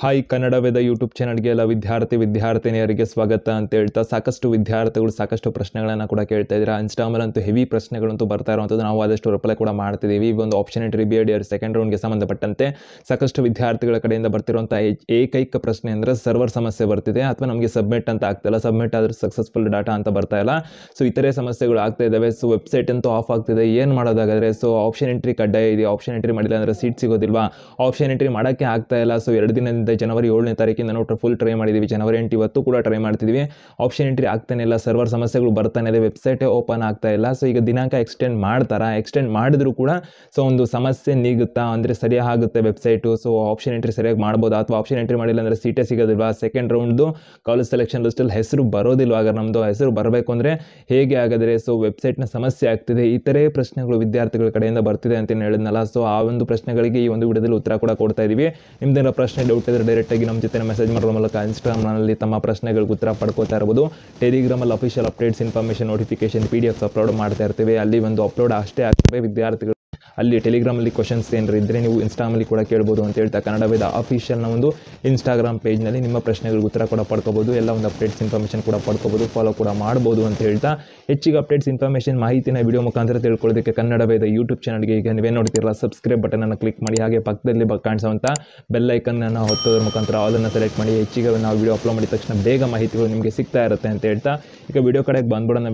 Hi Kannada ವೇದ YouTube ಚಾನಲ್ಗೆ ಎಲ್ಲ ವಿದ್ಯಾರ್ಥಿನಿಯರಿಗೆ ಸ್ವಾಗತ ಅಂತ ಹೇಳ್ತಾ ಸಾಕಷ್ಟು ವಿದ್ಯಾರ್ಥಿಗಳು ಸಾಕಷ್ಟು ಪ್ರಶ್ನೆಗಳನ್ನು ಕೂಡ ಕೇಳ್ತಾ ಇದ್ದೀರಾ. ಇನ್ಸ್ಟಾಗ್ರಾಮಲ್ಲಂತೂ ಹೆವಿ ಪ್ರಶ್ನೆಗಳಂತೂ ಬರ್ತಾ ಇರುವಂಥದ್ದು ನಾವು ಆದಷ್ಟು ರಿಪ್ಲೈ ಕೂಡ ಮಾಡ್ತಿದ್ದೀವಿ. ಈ ಒಂದು ಆಪ್ಷನ್ ಎಂಟ್ರಿ BEd ಸೆಕೆಂಡ್ ರೌಂಡ್ಗೆ ಸಂಬಂಧಪಟ್ಟಂತೆ ಸಾಕಷ್ಟು ವಿದ್ಯಾರ್ಥಿಗಳ ಕಡೆಯಿಂದ ಬರ್ತಿರುವಂಥ ಏಕೈಕ ಪ್ರಶ್ನೆ ಅಂದರೆ ಸರ್ವರ್ ಸಮಸ್ಯೆ ಬರ್ತಿದೆ ಅಥವಾ ನಮಗೆ ಸಬ್ಮಿಟ್ ಅಂತ ಆಗ್ತಾಯಿಲ್ಲ, ಸಬ್ಮಿಟ್ ಆದರೆ ಸಕ್ಸಸ್ಫುಲ್ ಡಾಟಾ ಅಂತ ಬರ್ತಾ ಇಲ್ಲ. ಸೊ ಇತರೆ ಸಮಸ್ಯೆಗಳು ಆಗ್ತಾ ಇದ್ದಾವೆ. ಸೊ ವೆಬ್ಸೈಟ್ ಅಂತೂ ಆಫ್ ಆಗ್ತಿದೆ, ಏನು ಮಾಡೋದಾಗಾದರೆ ಸೊ ಆಪ್ಷನ್ ಎಂಟ್ರಿ ಕಡ್ಡಾಯ ಇದೆ. ಆಪ್ಷನ್ ಎಂಟ್ರಿ ಮಾಡಿಲ್ಲ ಅಂದರೆ ಸೀಟ್ ಸಿಗೋದಿಲ್ವಾ? ಆಪ್ಷನ್ ಎಂಟ್ರಿ ಮಾಡೋಕ್ಕೆ ಆಗ್ತಾ ಇಲ್ಲ. ಸೊ 2 ದಿನದಿಂದ ಜನವರಿ 7ನೇ ತಾರೀಕಿಂದ ನಾವು ಫುಲ್ ಟ್ರೈ ಮಾಡಿದ್ದೀವಿ. ಜನವರಿ 8 ಇವತ್ತು ಕೂಡ ಟ್ರೈ ಮಾಡ್ತಿದ್ದೀವಿ. ಆಪ್ಷನ್ ಎಂಟ್ರಿ ಆಗ್ತಾನೆ ಇಲ್ಲ, ಸರ್ವರ್ ಸಮಸ್ಯೆಗಳು ಬರ್ತಾನೆ ಇದೆ, ವೆಬ್ಸೈಟೇ ಓಪನ್ ಆಗ್ತಾ ಇಲ್ಲ. ಸೊ ಈಗ ದಿನಾಂಕ ಎಕ್ಸ್ಟೆಂಡ್ ಮಾಡ್ತಾರಾ? ಎಕ್ಸ್ಟೆಂಡ್ ಮಾಡಿದ್ರು ಕೂಡ ಸೊ ಒಂದು ಸಮಸ್ಯೆ ನೀಗುತ್ತಾ ಅಂದರೆ ಸರಿಯಾಗುತ್ತೆ ವೆಬ್ಸೈಟು? ಸೊ ಆಪ್ಷನ್ ಎಂಟ್ರಿ ಸರಿಯಾಗಿ ಮಾಡ್ಬೋದು ಅಥವಾ ಆಪ್ಷನ್ ಎಂಟ್ರಿ ಮಾಡಿಲ್ಲ ಅಂದರೆ ಸೀಟೇ ಸಿಗೋದಿಲ್ವಾ? ಸೆಕೆಂಡ್ ರೌಂಡ್ದು ಕಾಲೇಜ್ ಸೆಲೆಕ್ಷನ್ ಲಿಸ್ಟಲ್ಲಿ ಹೆಸರು ಬರೋದಿಲ್ವ? ಆಗ ನಮ್ಮದು ಹೆಸರು ಬರಬೇಕು ಅಂದರೆ ಹೇಗೆ ಆಗಾದರೆ? ಸೊ ವೆಬ್ಸೈಟ್ನ ಸಮಸ್ಯೆ ಆಗ್ತಿದೆ. ಇತರೆ ಪ್ರಶ್ನೆಗಳು ವಿದ್ಯಾರ್ಥಿಗಳ ಕಡೆಯಿಂದ ಬರ್ತಿದೆ ಅಂತ ಹೇಳಿದ್ನಲ್ಲ. ಸೊ ಆ ಒಂದು ಪ್ರಶ್ನೆಗಳಿಗೆ ಈ ಒಂದು ವಿಡಿಯೋದಲ್ಲಿ ಉತ್ತರ ಕೂಡ ಕೊಡ್ತಾ ಇದ್ದೀವಿ. ನಿಮ್ದೇನೋ ಪ್ರಶ್ನೆ ಡೌಟ್ ಇದ್ದರೆ ಡೈರೆಕ್ಟಾಗಿ ನಮ್ಮ ಜೊತೆ ಮೆಸೇಜ್ ಮಾಡೋ ಮೂಲಕ ಇನ್ಸ್ಟಾಗ್ರಾಮ್ನಲ್ಲಿ ತಮ್ಮ ಪ್ರಶ್ನೆಗಳಿಗೆ ಉತ್ತರ ಪಡ್ಕೋತಾ ಇರ್ಬೋದು. ಟೆಲಿಗ್ರಾಮಲ್ಲಿ official updates, information, notification, PDFs upload ಮಾಡ್ತಾ ಇರ್ತೀವಿ. ಅಲ್ಲಿ ಒಂದು ಅಪ್ಲೋಡ್ ಅಷ್ಟೇ ಆಗ್ತವೆ. ವಿದ್ಯಾರ್ಥಿಗಳು ಅಲ್ಲಿ ಟೆಲಿಗ್ರಾಮಲ್ಲಿ ಕ್ವಶನ್ಸ್ ಏನಾರು ಇದ್ದರೆ ನೀವು ಇನ್ಸ್ಟಾಗ್ರಾಮಲ್ಲಿ ಕೂಡ ಕೇಳ್ಬೋದು ಅಂತ ಹೇಳ್ತಾ ಕನ್ನಡ ವೇದ ಅಫಿಷಿಯಲ್ನ ಒಂದು ಇನ್ಸ್ಟಾಗ್ರಾಮ್ ಪೇಜ್ನಲ್ಲಿ ನಿಮ್ಮ ಪ್ರಶ್ನೆಗಳಿಗೆ ಉತ್ತರ ಕೂಡ ಪಡ್ಕೋಬೋದು. ಎಲ್ಲ ಒಂದು ಅಪ್ಡೇಟ್ಸ್, ಇನ್ಫಾರ್ಮೇಷನ್ ಕೂಡ ಪಡ್ಕೋಬೋದು, ಫಾಲೋ ಕೂಡ ಮಾಡ್ಬೋದು ಅಂತ ಹೇಳ್ತಾ ಹೆಚ್ಚಿಗೆ ಅಪ್ಡೇಟ್ಸ್, ಇನ್ಫಾರ್ಮೇಷನ್, ಮಾಹಿತಿನ ವಿಡಿಯೋ ಮುಖಾಂತರ ತಿಳ್ಕೊಳ್ಳೋದಕ್ಕೆ ಕನ್ನಡ ವೇದ ಯೂಟ್ಯೂಬ್ ಚಾನಲ್ಗೆ ಈಗ ನೀವೇ ನೋಡ್ತಿರಲ್ಲ ಸಬ್ಸ್ಕ್ರೈಬ್ ಬಟನನ್ನು ಕ್ಲಿಕ್ ಮಾಡಿ. ಹಾಗೆ ಪಕ್ಕದಲ್ಲಿ ಕಾಣಿಸುವಂಥ ಬೆಲ್ ಐಕನ್ನನ್ನು ಹೊತ್ತೋದ್ರ ಮುಖಾಂತರ ಆಲನ್ನು ಸೆಲೆಕ್ಟ್ ಮಾಡಿ. ಹೆಚ್ಚಿಗೆ ನಾವು ವಿಡಿಯೋ ಅಪ್ಲೋಡ್ ಮಾಡಿದ ತಕ್ಷಣ ಬೇಗ ಮಾಹಿತಿಗಳು ನಿಮಗೆ ಸಿಗ್ತಾ ಇರುತ್ತೆ ಅಂತ ಹೇಳ್ತಾ ಈಗ ವಿಡಿಯೋ ಕಡೆಗೆ ಬಂದ್ಬಿಡೋಣ.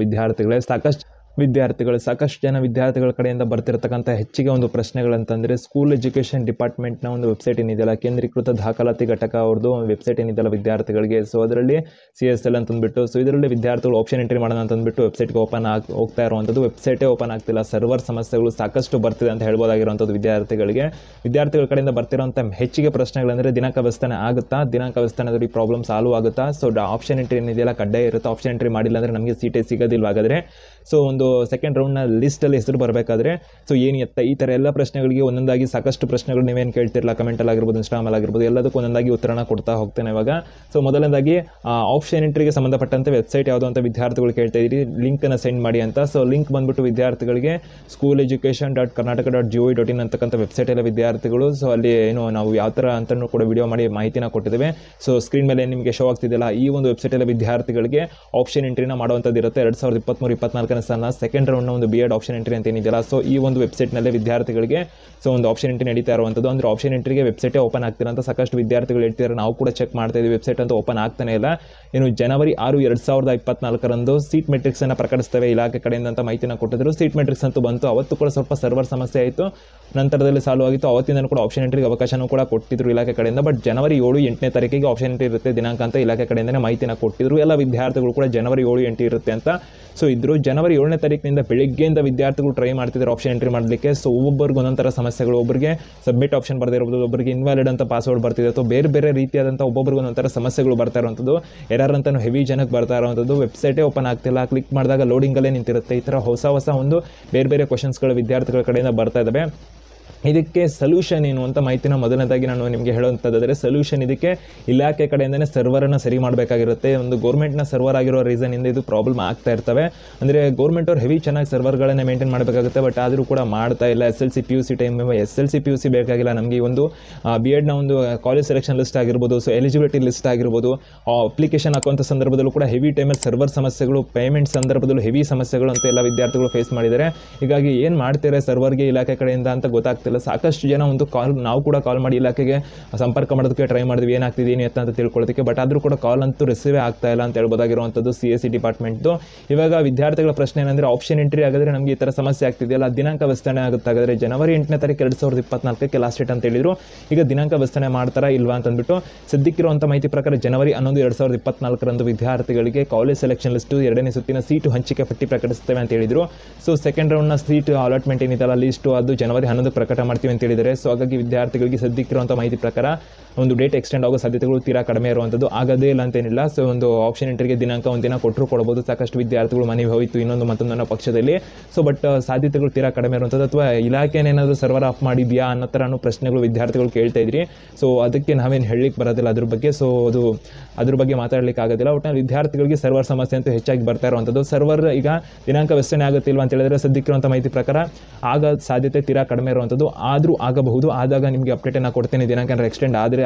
ಸಾಕಷ್ಟು ಜನ ವಿದ್ಯಾರ್ಥಿಗಳ ಕಡೆಯಿಂದ ಬರ್ತಿರತಕ್ಕಂಥ ಹೆಚ್ಚಿಗೆ ಒಂದು ಪ್ರಶ್ನೆಗಳಂತಂದರೆ ಸ್ಕೂಲ್ ಎಜುಕೇಷನ್ ಡಿಪಾರ್ಟ್ಮೆಂಟ್ನ ಒಂದು ವೆಬ್ಸೈಟ್ ಏನಿದೆಯಲ್ಲ, ಕೇಂದ್ರೀಕೃತ ದಾಖಲಾತಿ ಘಟಕ ಅವ್ರದ್ದು ವೆಬ್ಸೈಟ್ ಏನಿದೆಯಲ್ಲ ವಿದ್ಯಾರ್ಥಿಗಳಿಗೆ, ಸೊ ಅದರಲ್ಲಿ CSL ಅಂತಂದ್ಬಿಟ್ಟು ಸೊ ಇದರಲ್ಲಿ ವಿದ್ಯಾರ್ಥಿಗಳು ಆಪ್ಷನ್ ಎಂಟ್ರಿ ಮಾಡೋಣ ಅಂತಂದ್ಬಿಟ್ಟು ವೆಬ್ಸೈಟ್ಗೆ ಹೋಗ್ತಾ ಇರುವಂಥದ್ದು. ವೆಬ್ಸೈಟೇ ಓಪನ್ ಆಗ್ತಿಲ್ಲ, ಸರ್ವರ್ ಸಮಸ್ಯೆಗಳು ಸಾಕಷ್ಟು ಬರ್ತಿದೆ ಅಂತ ಹೇಳ್ಬೋದಾಗಿರುವಂಥದ್ದು ವಿದ್ಯಾರ್ಥಿಗಳ ಕಡೆಯಿಂದ ಬರ್ತಿರೋಂಥ ಹೆಚ್ಚಿಗೆ ಪ್ರಶ್ನೆಗಳಂದರೆ ದಿನಾಂಕ ವಿಸ್ತರಣೆ ಆಗುತ್ತಾ, ದಿನಾಂಕ ವಿಸ್ತರಣೆದಲ್ಲಿ ಪ್ರಾಬ್ಲಮ್ ಸಾಲ್ವ್ ಆಗುತ್ತಾ, ಸೊ ಆಪ್ಷನ್ ಎಂಟ್ರಿ ಏನಿದೆಯಲ್ಲ ಕಡ್ಡಾಯ ಇರುತ್ತೆ, ಆಪ್ಷನ್ ಎಂಟ್ರಿ ಮಾಡಿಲ್ಲ ಅಂದರೆ ನಮಗೆ ಸೀಟೇ ಸಿಗೋದಿಲ್ವಾಗಾದರೆ, ಸೊ ಒಂದು ಸೆಕೆಂಡ್ ರೌಂಡ್ನ ಲಿಸ್ಟಲ್ಲಿ ಹೆಸರು ಬರಬೇಕಾದ್ರೆ ಸೊ ಏನು ಎತ್ತ, ಈ ಥರ ಎಲ್ಲ ಪ್ರಶ್ನೆಗಳಿಗೆ ಒಂದೊಂದಾಗಿ ಸಾಕಷ್ಟು ಪ್ರಶ್ನೆಗಳು ನೀವೇನು ಕೇಳ್ತಿರಲ್ಲ, ಕಮೆಂಟಲ್ಲಿ ಆಗಿರ್ಬೋದು, ಇನ್ಸ್ಟಾಗ್ರಾಮಲ್ಲಿ ಆಗಿರ್ಬೋದು, ಎಲ್ಲದಕ್ಕೂ ಒಂದೊಂದಾಗಿ ಉತ್ತರನ ಕೊಡ್ತಾ ಹೋಗ್ತೇನೆ. ಇವಾಗ ಸೊ ಮೊದಲನೇದಾಗಿ ಆಪ್ಷನ್ ಎಂಟ್ರಿಗೆ ಸಂಬಂಧಪಟ್ಟಂತೆ ವೆಬ್ಸೈಟ್ ಯಾವುದು ಅಂತ ವಿದ್ಯಾರ್ಥಿಗಳು ಕೇಳ್ತಾ ಇದ್ದೀರಿ, ಲಿಂಕನ್ನು ಸೆಂಡ್ ಮಾಡಿ ಅಂತ. ಸೊ ಲಿಂಕ್ ಬಂದುಬಿಟ್ಟು ವಿದ್ಯಾರ್ಥಿಗಳಿಗೆ schooleducation.karnataka.gov.in ಅಂತಕ್ಕಂಥ ವೆಬ್ಸೈಟೆಲ್ಲ ವಿದ್ಯಾರ್ಥಿಗಳು ಸೊ ಅಲ್ಲಿ ಏನು ನಾವು ಯಾವ ಥರ ಅಂತಲೂ ಕೂಡ ವಿಡಿಯೋ ಮಾಡಿ ಮಾಹಿತಿನ ಕೊಟ್ಟಿದ್ದೇವೆ. ಸೊ ಸ್ಕ್ರೀನ್ ಮೇಲೆ ನಿಮಗೆ ಶೋ ಆಗ್ತಿದೆಯಲ್ಲ, ಈ ಒಂದು ವೆಬ್ಸೈಟೆಲ್ಲ ವಿದ್ಯಾರ್ಥಿಗಳಿಗೆ ಆಪ್ಷನ್ ಎಂಟ್ರಿನ ಮಾಡುವಂಥದ್ದು ಇರುತ್ತೆ. 2023-24 ಸಾಲಿನ ಸೆಕೆಂಡ್ ರೌಂಡ್ನ ಒಂದು BEd ಆಪ್ಷನ್ ಎಂಟ್ರಿ ಅಂತ ಏನಿದೆಯಲ್ಲ, ಸೊ ಈ ಒಂದು ವೆಬ್ಸೈಟ್ನಲ್ಲೇ ವಿದ್ಯಾರ್ಥಿಗಳಿಗೆ ಸೊ ಒಂದು ಆಪ್ಷನ್ ಎಂಟ್ರಿ ನಡೀತಾ ಇರುವಂಥದ್ದು. ಅಂದರೆ ಆಪ್ಷನ್ ಎಂಟ್ರಿಗೆ ವೆಬ್ಸೈಟೇ ಓಪನ್ ಆಗ್ತಿಲ್ಲ ಅಂತ ಸಾಕಷ್ಟು ವಿದ್ಯಾರ್ಥಿಗಳು ಹೇಳ್ತಿದ್ದಾರೆ. ನಾವು ಕೂಡ ಚೆಕ್ ಮಾಡ್ತಾ ಇದ್ದೀವಿ, ವೆಬ್ಸೈಟ್ ಅಂತ ಓಪನ್ ಆಗ್ತಾನೆ ಇಲ್ಲ. ಇನ್ನು ಜನವರಿ 6, 2024 ಸೀಟ್ ಮೆಟ್ರಿಕ್ಸನ್ನು ಪ್ರಕಟಿಸ್ತೇವೆ ಇಲಾಖೆ ಕಡೆಯಿಂದ ಅಂತ ಮಾಹಿತಿನ ಕೊಟ್ಟಿದ್ರು. ಸೀಟ್ ಮೆಟ್ರಿಕ್ಸ್ ಅಂತೂ ಬಂತು, ಅವತ್ತು ಕೂಡ ಸ್ವಲ್ಪ ಸರ್ವರ್ ಸಮಸ್ಯೆ ಆಯಿತು, ನಂತರದಲ್ಲಿ ಸಾಲ್ವ್ ಆಗಿತ್ತು. ಅವತ್ತಿಂದ ಕೂಡ ಆಪ್ಷನ್ ಎಂಟ್ರಿಗೆ ಅವಕಾಶನೂ ಕೂಡ ಕೊಟ್ಟಿದ್ರು ಇಲಾಖೆ ಕಡೆಯಿಂದ. ಬಟ್ ಜನವರಿ 7, 8ನೇ ತಾರೀಕಿಗೆ ಆಪ್ಷನ್ ಎಂಟ್ರಿ ಇರುತ್ತೆ ದಿನಾಂಕ ಅಂತ ಇಲಾಖೆ ಕಡೆಯಿಂದನೇ ಮಾಹಿತಿನ ಕೊಟ್ಟಿದ್ರು. ಎಲ್ಲ ವಿದ್ಯಾರ್ಥಿಗಳು ಕೂಡ ಜನವರಿ 7, 8 ಇರುತ್ತೆ ಅಂತ ಸೊ ಇದ್ರು. ಜನವರಿ 7ನೇ ತಾರೀಕಿನಿಂದ ಬೆಳಿಗ್ಗೆಯಿಂದ ವಿದ್ಯಾರ್ಥಿಗಳು ಟ್ರೈ ಮಾಡ್ತಿದ್ದಾರೆ ಆಪ್ಷನ್ ಎಂಟ್ರಿ ಮಾಡಲಿಕ್ಕೆ. ಸೊ ಒಬ್ಬೊಬ್ಬರಿಗೆ ಒಂದೊಂಥರ ಸಮಸ್ಯೆಗಳು, ಒಬ್ಬರಿಗೆ ಸಬ್ಮಿಟ್ ಆಪ್ಷನ್ ಬರ್ದಿರ್ಬೋದು, ಒಬ್ಬರಿಗೆ ಇನ್ವ್ಯಾಲಿಡ್ ಅಂತ ಪಾಸ್ವರ್ಡ್ ಬರ್ತಿದೆ, ಅಥವಾ ಬೇರೆ ರೀತಿಯಾದಂಥ ಒಬ್ಬೊಬ್ಬರಿಗೆ ಒಂದೊಂಥರ ಸಮಸ್ಯೆಗಳು ಬರ್ತಾ ಇರುವಂಥದ್ದು. ಎರರ್ ಅಂತಲೂ ಹೆವಿ ಜನಕ್ಕೆ ಬರ್ತಾ ಇರುವಂಥದ್ದು. ವೆಬ್ಸೈಟೇ ಓಪನ್ ಆಗ್ತಿಲ್ಲ, ಕ್ಲಿಕ್ ಮಾಡಿದಾಗ ಲೋಡಿಂಗಲ್ಲೇ ನಿಂತಿರುತ್ತೆ. ಈ ಥರ ಹೊಸ ಒಂದು ಬೇರೆ ಕ್ವಶನ್ಸ್ಗಳು ವಿದ್ಯಾರ್ಥಿಗಳ ಕಡೆಯಿಂದ ಬರ್ತಾ ಇದ್ದಾವೆ. ಇದಕ್ಕೆ ಸೊಲ್ಯೂಷನ್ ಏನು ಅಂತ ಮಾಹಿತಿನ ಮೊದಲನೇದಾಗಿ ನಾನು ನಿಮಗೆ ಹೇಳುವಂಥದ್ದಾದರೆ, ಸೊಲ್ಯೂಷನ್ ಇದಕ್ಕೆ ಇಲಾಖೆ ಕಡೆಯಿಂದನೇ ಸರ್ವರನ್ನು ಸರಿ ಮಾಡಬೇಕಾಗಿರುತ್ತೆ. ಒಂದು ಗೌರ್ಮೆಂಟ್ನ ಸರ್ವರ್ ಆಗಿರೋ ರೀಸನಿಂದ ಇದು ಪ್ರಾಬ್ಲಮ್ ಆಗ್ತಾ ಇರ್ತವೆ. ಅಂದರೆ ಗೌರ್ಮೆಂಟ್ ಅವ್ರು ಹೆವಿ ಚೆನ್ನಾಗಿ ಸರ್ವರ್ಗಳನ್ನೇ ಮೇಂಟೈನ್ ಮಾಡಬೇಕಾಗುತ್ತೆ, ಬಟ್ ಆದರೂ ಕೂಡ ಮಾಡ್ತಾ ಇಲ್ಲ. SLC PUC time SLC PUC ಬೇಕಾಗಿಲ್ಲ ನಮಗೆ. ಈ ಒಂದು BEdನ ಒಂದು ಕಾಲೇಜ್ ಸೆಲೆಕ್ಷನ್ ಲಿಸ್ಟ್ ಆಗಿರ್ಬೋದು, ಸೊ ಎಲಿಜಿಬಿಲಿಟಿ ಲಿಸ್ಟ್ ಆಗಿರ್ಬೋದು, ಅಪ್ಲಿಕೇಶನ್ ಹಾಕುವಂಥ ಸಂದರ್ಭದಲ್ಲೂ ಕೂಡ ಹೆವಿ ಟೈಮಲ್ಲಿ ಸರ್ವರ್ ಸಮಸ್ಯೆಗಳು, ಪೇಮೆಂಟ್ ಸಂದರ್ಭದಲ್ಲೂ ಹೆವಿ ಸಮಸ್ಯೆಗಳು ಅಂತ ಎಲ್ಲ ವಿದ್ಯಾರ್ಥಿಗಳು ಫೇಸ್ ಮಾಡಿದ್ದಾರೆ. ಹೀಗಾಗಿ ಏನು ಮಾಡ್ತಾರೆ ಸರ್ವರ್ಗೆ ಇಲಾಖೆ ಕಡೆಯಿಂದ ಅಂತ ಗೊತ್ತಾಗ್ತಿಲ್ಲ. ಸಾಕಷ್ಟು ಜನ ಒಂದು ನಾವು ಕೂಡ ಕಾಲ್ ಮಾಡಿ ಇಲಾಖೆಗೆ ಸಂಪರ್ಕ ಮಾಡೋದಕ್ಕೆ ಟ್ರೈ ಮಾಡಿದ್ವಿ, ಏನಾಗ್ತಿದೆ ಏನು ಎತ್ತ ಅಂತ ತಿಳ್ಕೊಳ್ಳೋದಕ್ಕೆ. ಬಟ್ ಆದರೂ ಕೂಡ ಕಾಲ್ ಅಂತೂ ರಿಸೀವೇ ಆಗ್ತಾ ಇಲ್ಲ ಅಂತ ಹೇಳ್ಬೋದಾಗಿರುವಂಥದ್ದು CSE ಡಿಪಾರ್ಟ್ಮೆಂಟ್ದು. ಇವಾಗ ವಿದ್ಯಾರ್ಥಿಗಳ ಪ್ರಶ್ನೆ ಏನಂದರೆ ಆಪ್ಷನ್ ಎಂಟ್ರಿ ಆಗಿದ್ರೆ ನಮಗೆ ಈ ಥರ ಸಮಸ್ಯೆ ಆಗ್ತಿದೆಯಲ್ಲ, ದಿನಾಂಕ ವಿಸ್ತರಣೆ ಆಗುತ್ತಾಗಾದರೆ ಜನವರಿ 8ನೇ ತಾರೀಕು 2024ಕ್ಕೆ ಲಾಸ್ಟ್ ಡೇಟ್ ಅಂತ ಹೇಳಿದ್ರು. ಈಗ ದಿನಾಂಕ ವಿಸ್ತರಣೆ ಮಾಡ್ತಾರಾ ಇಲ್ವಾ ಅಂತಂದ್ಬಿಟ್ಟು ಸದ್ಯಕ್ಕಿರುವಂಥ ಮಾಹಿತಿ ಪ್ರಕಾರ ಜನವರಿ 11, 2024 ವಿದ್ಯಾರ್ಥಿಗಳಿಗೆ ಕಾಲೇಜ್ ಸೆಲೆಕ್ಷನ್ ಲಿಸ್ಟು 2ನೇ ಸುತ್ತಿನ ಸೀಟು ಹಂಚಿಕೆ ಪಟ್ಟಿ ಪ್ರಕಟಿಸ್ತೇವೆ ಅಂತ ಹೇಳಿದರು. ಸೊ ಸೆಕೆಂಡ್ ರೌಂಡ್ನ ಸೀಟ್ ಅಲಾಟ್ಮೆಂಟ್ ಏನಿದೆಯಲ್ಲ ಲಿಸ್ಟು, ಅದು ಜನವರಿ 11 ಪ್ರಕಟ ಮಾಡ್ತೀವಿ ಅಂತ ಹೇಳಿದರೆ. ಸೊ ಹಾಗಾಗಿ ವಿದ್ಯಾರ್ಥಿಗಳಿಗೆ ಸದ್ಯಕ್ಕಿರುವಂಥ ಮಾಹಿತಿ ಪ್ರಕಾರ ಒಂದು ಡೇಟ್ ಎಕ್ಸ್ಟೆಂಡ್ ಆಗೋ ಸಾಧ್ಯತೆಗಳು ತೀರಾ ಕಡಿಮೆ ಇರುವಂಥದ್ದು. ಆಗೋದೇ ಇಲ್ಲ ಅಂತೇನಿಲ್ಲ. ಸೊ ಒಂದು ಆಪ್ಷನ್ ಎಂಟ್ರಿಗೆ ದಿನಾಂಕ ಒಂದಿನ ಕೊಟ್ಟರು ಕೊಡ್ಬೋದು. ಸಾಕಷ್ಟು ವಿದ್ಯಾರ್ಥಿಗಳು ಮನೆಗೆ ಹೋಯಿತು ಇನ್ನೊಂದು ಮತ್ತೊಂದನ್ನು ಪಕ್ಷದಲ್ಲಿ. ಸೊ ಬಟ್ ಸಾಧ್ಯತೆಗಳು ತೀರಾ ಕಡಿಮೆ ಇರುವಂಥದ್ದು. ಅಥವಾ ಇಲಾಖೆನೇನಾದರೂ ಸರ್ವರ್ ಆಫ್ ಮಾಡಿದೆಯಾ ಅನ್ನೋ ಥರನೂ ಪ್ರಶ್ನೆಗಳು ವಿದ್ಯಾರ್ಥಿಗಳು ಕೇಳ್ತಾ ಇದ್ರಿ. ಸೊ ಅದಕ್ಕೆ ನಾವೇನು ಹೇಳಲಿಕ್ಕೆ ಬರೋದಿಲ್ಲ ಅದ್ರ ಬಗ್ಗೆ. ಸೊ ಅದ್ರ ಬಗ್ಗೆ ಮಾತಾಡಲಿಕ್ಕೆ ಆಗೋದಿಲ್ಲ. ಒಟ್ಟಿನಲ್ಲಿ ವಿದ್ಯಾರ್ಥಿಗಳಿಗೆ ಸರ್ವರ್ ಸಮಸ್ಯೆ ಅಂತೂ ಹೆಚ್ಚಾಗಿ ಬರ್ತಾ ಇರುವಂಥದ್ದು. ಸರ್ವರ್ ಈಗ ದಿನಾಂಕ ವಿಸ್ತರಣೆ ಆಗುತ್ತಿಲ್ವ ಅಂತ ಹೇಳಿದ್ರೆ ಸದ್ಯಕ್ಕಿರುವಂಥ ಮಾಹಿತಿ ಪ್ರಕಾರ ಆಗ ಸಾಧ್ಯತೆ ತೀರಾ ಕಡಿಮೆ ಇರುವಂಥದ್ದು. ಆದರೂ ಆಗಬಹುದು, ಆದಾಗ ನಿಮಗೆ ಅಪ್ಡೇಟನ್ನು ಕೊಡ್ತೇನೆ. ದಿನಾಂಕ ಎಕ್ಸ್ಟೆಂಡ್ ಆದರೆ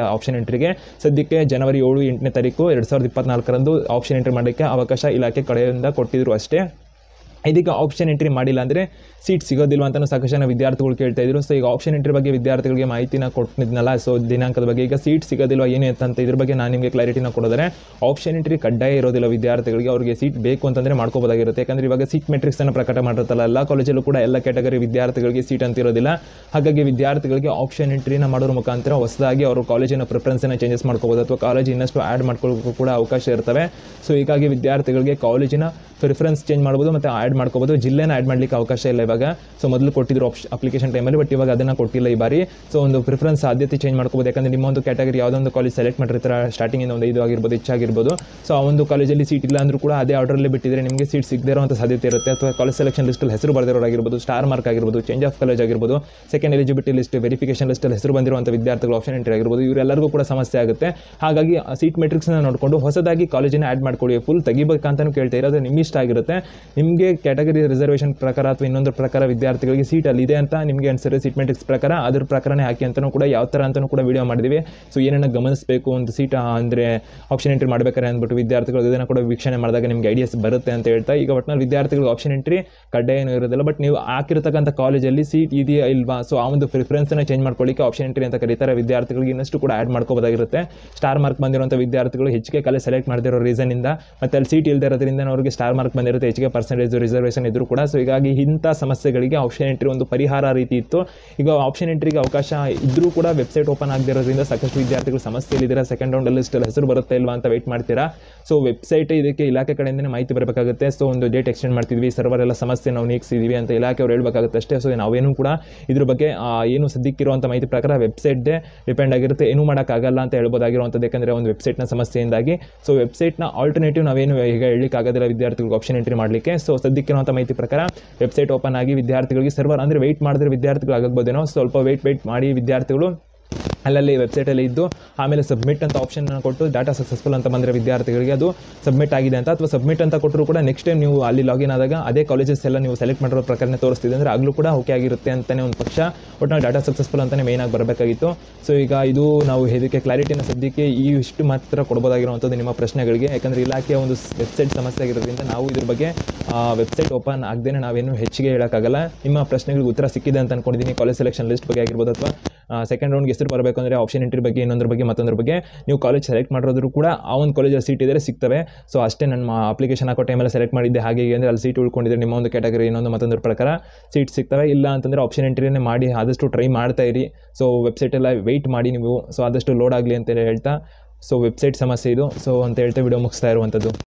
ಆಪ್ಷನ್ ಎಂಟ್ರಿಗೆ. ಸದ್ಯಕ್ಕೆ ಜನವರಿ 7-8ನೇ ತಾರೀಕು 2024 ಆಪ್ಷನ್ ಎಂಟ್ರಿ ಮಾಡಲಿಕ್ಕೆ ಅವಕಾಶ ಇಲಾಖೆ ಕಡೆಯಿಂದ ಕೊಟ್ಟಿದ್ರು ಅಷ್ಟೇ. ಇದಕ್ಕೆ ಆಪ್ಷನ್ ಎಂಟ್ರಿ ಮಾಡಿಲ್ಲ ಅಂದರೆ ಸೀಟ್ ಸಿಗೋದಿಲ್ವ ಅಂತಲೂ ಸಾಕಷ್ಟು ಜನ ವಿದ್ಯಾರ್ಥಿಗಳು ಕೇಳ್ತಾ ಇದ್ರು. ಸೊ ಈಗ ಆಪ್ಷನ್ ಎಂಟ್ರಿ ಬಗ್ಗೆ ವಿದ್ಯಾರ್ಥಿಗಳಿಗೆ ಮಾಹಿತಿನ ಕೊಟ್ಟಿದ್ನಲ್ಲ, ಸೊ ದಿನಾಂಕದ ಬಗ್ಗೆ. ಈಗ ಸೀಟ್ ಸಿಗೋದಿಲ್ವ ಏನು ಅಂತ ಇದ್ರ ಬಗ್ಗೆ ನಾನು ನಿಮಗೆ ಕ್ಲಾರಿಟಿನ ಕೊಡೋದರೆ, ಆಪ್ಷನ್ ಎಂಟ್ರಿ ಕಡ್ಡಾಯ ಇರೋದಿಲ್ಲ ವಿದ್ಯಾರ್ಥಿಗಳಿಗೆ. ಅವರಿಗೆ ಸೀಟ್ ಬೇಕು ಅಂತಂದರೆ ಮಾಡ್ಕೋಬೋದಾಗಿರುತ್ತೆ. ಯಾಕಂದರೆ ಇವಾಗ ಸೀಟ್ ಮೆಟ್ರಿಕ್ಸನ್ನು ಪ್ರಕಟ ಮಾಡಿರುತ್ತಲ್ಲ, ಎಲ್ಲ ಕಾಲೇಜಲ್ಲೂ ಕೂಡ ಎಲ್ಲ ಕ್ಯಾಟಗರಿ ವಿದ್ಯಾರ್ಥಿಗಳಿಗೆ ಸೀಟ್ ಅಂತ ಇರೋದಿಲ್ಲ. ಹಾಗಾಗಿ ವಿದ್ಯಾರ್ಥಿಗಳಿಗೆ ಆಪ್ಷನ್ ಎಂಟ್ರಿನ ಮಾಡೋದ್ರ ಮುಖಾಂತರ ಹೊಸದಾಗಿ ಅವರು ಕಾಲೇಜಿನ ಪ್ರಿಫರೆನ್ಸನ್ನು ಚೇಂಜಸ್ ಮಾಡ್ಕೋಬೋದು ಅಥವಾ ಕಾಲೇಜ್ ಇನ್ನಷ್ಟು ಆ್ಯಡ್ ಮಾಡ್ಕೊಳ್ಳೋಕ್ಕೂ ಕೂಡ ಅವಕಾಶ ಇರ್ತವೆ. ಸೊ ಹೀಗಾಗಿ ವಿದ್ಯಾರ್ಥಿಗಳಿಗೆ ಕಾಲೇಜಿನ ಪ್ರಿಫರೆನ್ಸ್ ಚೇಂಜ್ ಮಾಡ್ಬೋದು ಮತ್ತು ಆ್ಯಡ್ ಮಾಡ್ಕೋಬೋದು. ಜಿಲ್ಲೆನ ಆ್ಯಡ್ ಮಾಡಲಿಕ್ಕೆ ಅವಕಾಶ ಇಲ್ಲ ಇವಾಗ. ಸೊ ಮೊದಲು ಕೊಟ್ಟಿದ್ರು ಅಪ್ಲಿಕೇಶನ್ ಟೈಮಲ್ಲಿ, ಬಟ್ ಇವಾಗ ಅದನ್ನು ಕೊಟ್ಟಿಲ್ಲ ಈ ಬಾರಿ. ಸೊ ಒಂದು ಪ್ರಿಫರೆನ್ಸ್ ಆದ್ಯತೆ ಚೇಂಜ್ ಮಾಡ್ಕೋಬೋದು. ಯಾಕಂದರೆ ನಿಮ್ಮ ಒಂದು ಕ್ಯಾಟಗರಿ ಯಾವುದೋ ಒಂದು ಕಾಲೇಜ್ ಸೆಲೆಕ್ಟ್ ಮಾಡಿರ್ತಾರೆ, ಸ್ಟಾರ್ಟಿಂಗಿಂದ ಒಂದು 5 ಆಗಿರ್ಬೋದು, ಹೆಚ್ಚಾಗಿರ್ಬೋದು. ಸೊ ಆ ಒಂದು ಕಾಲೇಜಲ್ಲಿ ಸೀಟ್ ಇಲ್ಲ ಅಂದರೂ ಕೂಡ ಅದೇ ಆರ್ಡರಲ್ಲಿ ಬಿಟ್ಟಿದ್ರೆ ನಿಮಗೆ ಸೀಟ್ ಸಿಗದೇ ಇರೋಂಥ ಸಾಧ್ಯತೆ ಇರುತ್ತೆ. ಅಥವಾ ಕಾಲೇಜ್ ಸೆಲೆಕ್ಷನ್ ಲಿಸ್ಟಲ್ಲಿ ಹೆಸರು ಬರೆದಿರೋರಾಗಿರ್ಬೋದು, ಸ್ಟಾರ್ ಮಾರ್ಕ್ ಆಗಿರ್ಬೋದು, ಚೇಂಜ್ ಆಫ್ ಕಾಲೇಜ್ ಆಗಿರ್ಬೋದು, ಸೆಕೆಂಡ್ ಎಲಿಜಿಬಿಲಿಟಿ ಲಿಸ್ಟ್, ವೆರಿಫಿಕೇಷನ್ ಲಿಸ್ಟಲ್ಲಿ ಹೆಸರು ಬಂದಿರುವಂಥ ವಿದ್ಯಾರ್ಥಿಗಳು ಆಪ್ಷನ್ ಎಂಟ್ರಿ ಆಗಿರ್ಬೋದು, ಇವರೆಲ್ಲರಿಗೂ ಕೂಡ ಸಮಸ್ಯೆ ಆಗುತ್ತೆ. ಹಾಗಾಗಿ ಸೀಟ್ ಮೆಟ್ರಿಕ್ಸ್ನ ನೋಡಿಕೊಂಡು ಹೊಸದಾಗಿ ಕಾಲೇಜಿನ ಆ್ಯಡ್ ಮಾಡ್ಕೊಳ್ಳಿ. ಫುಲ್ ತೆಗಿಬೇಕಂತಲೂ ಕೇಳ್ತಾ ಇರೋದು ನಿಮ್ಮ ಇಷ್ಟ ಆಗಿರುತ್ತೆ. ನಿಮಗೆ ಕ್ಯಾಟಗರಿ ರಿಸರ್ವೇಷನ್ ಪ್ರಕಾರ ಅಥವಾ ಇನ್ನೊಂದು ಪ್ರಕಾರ ವಿದ್ಯಾರ್ಥಿಗಳಿಗೆ ಸೀಟ್ ಅಲ್ಲಿ ಇದೆ ಅಂತ ನಿಮಗೆ ಅನ್ಸಿದ್ರೆ ಸೀಟ್ ಮೆಟ್ರಿಕ್ಸ್ ಪ್ರಕಾರ ಅದ್ರ ಪ್ರಕಾರನೇ ಹಾಕಿ ಅಂತಲೂ ಕೂಡ ಯಾವ ಥರ ಅಂತಲೂ ಕೂಡ ವಿಡಿಯೋ ಮಾಡಿದ್ದೀವಿ. ಸೊ ಏನನ್ನ ಗಮನಿಸಬೇಕು ಒಂದು ಸೀಟ್ ಅಂದರೆ ಆಪ್ಷನ್ ಎಂಟ್ರಿ ಮಾಡಬೇಕಾರೆ ಅಂದ್ಬಿಟ್ಟು ವಿದ್ಯಾರ್ಥಿಗಳು ಇದನ್ನು ಕೂಡ ವೀಕ್ಷಣೆ ಮಾಡಿದಾಗ ನಿಮಗೆ ಐಡಿಯಾಸ್ ಬರುತ್ತೆ ಅಂತ ಹೇಳ್ತಾ, ಈಗ ಒಟ್ಟಿನಲ್ಲಿ ವಿದ್ಯಾರ್ಥಿಗಳು ಆಪ್ಷನ್ ಎಂಟ್ರಿ ಕಡ್ಡಾಯ ಏನೂ ಇರೋದಿಲ್ಲ. ಬಟ್ ನೀವು ಹಾಕಿರ್ತಕ್ಕಂಥ ಕಾಲೇಜಲ್ಲಿ ಸೀಟ್ ಇದೆಯಾ ಇಲ್ವಾ, ಸೊ ಆ ಒಂದು ಪ್ರಿಫರೆನ್ಸನ್ನು ಚೇಂಜ್ ಮಾಡ್ಕೊಳ್ಳಿಕ್ಕೆ ಆಪ್ಷನ್ ಎಂಟ್ರಿ ಅಂತ ಕರೀತಾರೆ. ವಿದ್ಯಾರ್ಥಿಗಳಿಗೆ ಇನ್ನಷ್ಟು ಕೂಡ ಆ್ಯಡ್ ಮಾಡ್ಕೋಬೋದಾಗಿರುತ್ತೆ. ಸ್ಟಾರ್ ಮಾರ್ಕ್ ಬಂದಿರುವಂಥ ವಿದ್ಯಾರ್ಥಿಗಳು ಹೆಚ್ಚಿಗೆ ಕಾಲೇಜ್ ಸೆಲೆಕ್ಟ್ ಮಾಡದಿರೋ ರೀಸನಿಂದ ಮತ್ತು ಅಲ್ಲಿ ಸೀಟ್ ಇಲ್ಲದೆ ಇರೋದ್ರಿಂದ ಅವರಿಗೆ ಸ್ಟಾರ್ ಮಾರ್ಕ್ ಬಂದಿರುತ್ತೆ, ಹೆಚ್ಚಿಗೆ ಪರ್ಸೆಂಟೇಜ್ ರಿಸರ್ವೇಷನ್ ಇದ್ದರೂ ಕೂಡ. ಸೊ ಹೀಗಾಗಿ ಇಂಥ ಸಮಸ್ಯೆಗಳಿಗೆ ಆಪ್ಷನ್ ಎಂಟ್ರಿ ಒಂದು ಪರಿಹಾರ ರೀತಿ ಇತ್ತು. ಈಗ ಆಪ್ಷನ್ ಎಂಟ್ರಿಗೆ ಅವಕಾಶ ಇದ್ದರೂ ಕೂಡ ವೆಬ್ಸೈಟ್ ಓಪನ್ ಆಗದಿರೋದ್ರಿಂದ ಸಾಕಷ್ಟು ವಿದ್ಯಾರ್ಥಿಗಳು ಸಮಸ್ಯೆಯಲ್ಲಿದ್ದಾರೆ. ಸೆಕೆಂಡ್ ರೌಂಡ್ ಲಿಸ್ಟಲ್ಲಿ ಹೆಸರು ಬರುತ್ತೆ ಇಲ್ವಾ ಅಂತ ವೆಯ್ಟ್ ಮಾಡ್ತೀರಾ. ಸೊ ವೆಬ್ಸೈಟ್ ಇದಕ್ಕೆ ಇಲಾಖೆ ಕಡೆಯಿಂದನೇ ಮಾಹಿತಿ ಬರಬೇಕಾಗುತ್ತೆ. ಸೊ ಒಂದು ಡೇಟ್ ಎಕ್ಸ್ಟೆಂಡ್ ಮಾಡ್ತಿದ್ವಿ, ಸರ್ವರ್ ಎಲ್ಲ ಸಮಸ್ಯೆ ನಾವು ನೀಗಿಸಿದ್ವಿ ಅಂತ ಇಲಾಖೆಯವರು ಹೇಳಬೇಕಾಗುತ್ತೆ ಅಷ್ಟೇ. ಸೊ ನಾವೇನು ಕೂಡ ಇದ್ರ ಬಗ್ಗೆ ಏನು ಸದ್ಯಕ್ಕಿರುವಂಥ ಮಾಹಿತಿ ಪ್ರಕಾರ ವೆಬ್ಸೈಟ್ದೇ ಡಿಪೆಂಡ್ ಆಗಿರುತ್ತೆ, ಏನೂ ಮಾಡೋಕ್ಕಾಗಲ್ಲ ಅಂತ ಹೇಳ್ಬೋದಾಗಿರುವಂಥದ್ದು. ಯಾಕಂದರೆ ಒಂದು ವೆಬ್ಸೈಟ್ನ ಸಮಸ್ಯೆಯಿಂದಾಗಿ. ಸೊ ವೆಬ್ಸೈಟ್ನ ಆಲ್ಟರ್ನೇಟಿವ್ ನಾವೇನು ಈಗ ಹೇಳಲಿಕ್ಕಾಗೋದಿಲ್ಲ ವಿದ್ಯಾರ್ಥಿಗಳಿಗೆ ಆಪ್ಷನ್ ಎಂಟ್ರಿ ಮಾಡಲಿಕ್ಕೆ. ಸೊ ಸದ್ಯಕ್ಕಿರುವಂಥ ಮಾಹಿತಿ ಪ್ರಕಾರ ವೆಬ್ಸೈಟ್ ಓಪನ್ ಆಗಿ ವಿದ್ಯಾರ್ಥಿಗಳಿಗೆ ಸರ್ವರ್ ಅಂದರೆ ವೆಯ್ಟ್ ಮಾಡಿದ್ರೆ ವಿದ್ಯಾರ್ಥಿಗಳು ಆಗಬಹುದೇನೋ, ಸ್ವಲ್ಪ ವೆಯ್ಟ್ ಮಾಡಿ ವಿದ್ಯಾರ್ಥಿಗಳು ಅಲ್ಲಲ್ಲಿ ವೆಬ್ಸೈಟಲ್ಲಿ ಇದ್ದು ಆಮೇಲೆ ಸಬ್ಮಿಟ್ ಅಂತ ಆಪ್ಷನ್ ಕೊಟ್ಟು ಡಾಟಾ ಸಕ್ಸಸ್ಫುಲ್ ಅಂತ ಬಂದರೆ ವಿದ್ಯಾರ್ಥಿಗಳಿಗೆ ಅದು ಸಬ್ಮಿಟ್ ಆಗಿದೆ ಅಂತ, ಅಥವಾ ಸಬ್ಮಿಟ್ ಅಂತ ಕೊಟ್ಟರು ಕೂಡ ನೆಕ್ಸ್ಟ್ ಟೈಮ್ ನೀವು ಅಲ್ಲಿ ಲಾಗಿನ್ ಆದಾಗ ಅದೇ ಕಾಲೇಜಸ್ ಎಲ್ಲ ನೀವು ಸೆಲೆಕ್ಟ್ ಮಾಡಿರೋ ಪ್ರಕಾರನೇ ತೋರಿಸ್ತಿದೆ ಅಂದರೆ ಆಗಲೂ ಕೂಡ ಓಕೆ ಆಗಿರುತ್ತೆ ಅಂತಲೇ ಒಂದು ಪಕ್ಷ. ಬಟ್ ನಾವು ಡಾಟಾ ಸಕ್ಸಸ್ಫುಲ್ ಅಂತಲೇ ಮೇಯ್ನಾಗಿ ಬರಬೇಕಾಗಿತ್ತು. ಸೊ ಈಗ ಇದು ನಾವು ಇದಕ್ಕೆ ಕ್ಲಾರಿಟಿನ ಸದ್ಯಕ್ಕೆ ಇಷ್ಟು ಮಾತ್ರ ಕೊಡ್ಬೋದಾಗಿರುವಂಥದ್ದು ನಿಮ್ಮ ಪ್ರಶ್ನೆಗಳಿಗೆ. ಯಾಕಂದರೆ ಇಲಾಖೆಯ ಒಂದು ವೆಬ್ಸೈಟ್ ಸಮಸ್ಯೆ ಆಗಿರೋದ್ರಿಂದ ನಾವು ಇದ್ರ ಬಗ್ಗೆ ವೆಬ್ಸೈಟ್ ಓಪನ್ ಆಗದೇ ನಾವೇನು ಹೆಚ್ಚಿಗೆ ಹೇಳೋಕ್ಕಾಗಲ್ಲ. ನಿಮ್ಮ ಪ್ರಶ್ನೆಗಳಿಗೆ ಉತ್ತರ ಸಿಕ್ಕಿದೆ ಅಂತ ಅಂದ್ಕೊಂಡಿದ್ದೀನಿ. ಕಾಲೇಜ್ ಸೆಲೆಕ್ಷನ್ ಲಿಸ್ಟ್ ಬಗ್ಗೆ ಆಗಿರ್ಬೋದು ಅಥವಾ ಸೆಕೆಂಡ್ ರೌಂಡ್ಗೆ ಹೆಸರು ಬರಬೇಕು ಅಂದರೆ ಆಪ್ಷನ್ ಎಂಟ್ರಿ ಬಗ್ಗೆ, ಇನ್ನೊಂದ್ರ ಬಗ್ಗೆ ಮತ್ತೊಂದ್ರ ಬಗ್ಗೆ ನೀವು ಕಾಲೇಜ್ ಸೆಲೆಕ್ಟ್ ಮಾಡಿರೋದ್ರು ಕೂಡ ಆ ಒಂದು ಕಾಲೇಜಲ್ಲಿ ಸೀಟ್ ಇದ್ದರೆ ಸಿಗ್ತವೆ. ಸೊ ಅಷ್ಟೇ. ನನ್ನ ಅಪ್ಲಿಕೇಶನ್ ಹಾಕೋ ಟೈಮೆಲ್ಲ ಸೆಲೆಕ್ಟ್ ಮಾಡಿದ್ದೆ ಹಾಗೆ ಅಂದರೆ ಅಲ್ಲಿ ಸೀಟ್ ಉಳ್ಕೊಂಡಿದ್ರೆ ನಿಮ್ಮ ಒಂದು ಕ್ಯಾಟಗರಿ ಇನ್ನೊಂದು ಮತ್ತೊಂದ್ರ ಪ್ರಕಾರ ಸೀಟ್ ಸಿಗ್ತವೆ. ಇಲ್ಲ ಅಂತಂದರೆ ಆಪ್ಷನ್ ಎಂಟ್ರಿನೇ ಮಾಡಿ ಆದಷ್ಟು ಟ್ರೈ ಮಾಡ್ತಾ ಇರಿ. ಸೊ ವೆಬ್ಸೈಟೆಲ್ಲ ವೆಯ್ಟ್ ಮಾಡಿ ನೀವು. ಸೊ ಆದಷ್ಟು ಲೋಡ್ ಆಗಲಿ ಅಂತ ಹೇಳ್ತಾ, ಸೊ ವೆಬ್ಸೈಟ್ ಸಮಸ್ಯೆ ಇದು. ಸೊ ಅಂತ ಹೇಳ್ತಾ ವಿಡಿಯೋ ಮುಗಿಸ್ತಾ ಇರುವಂಥದ್ದು.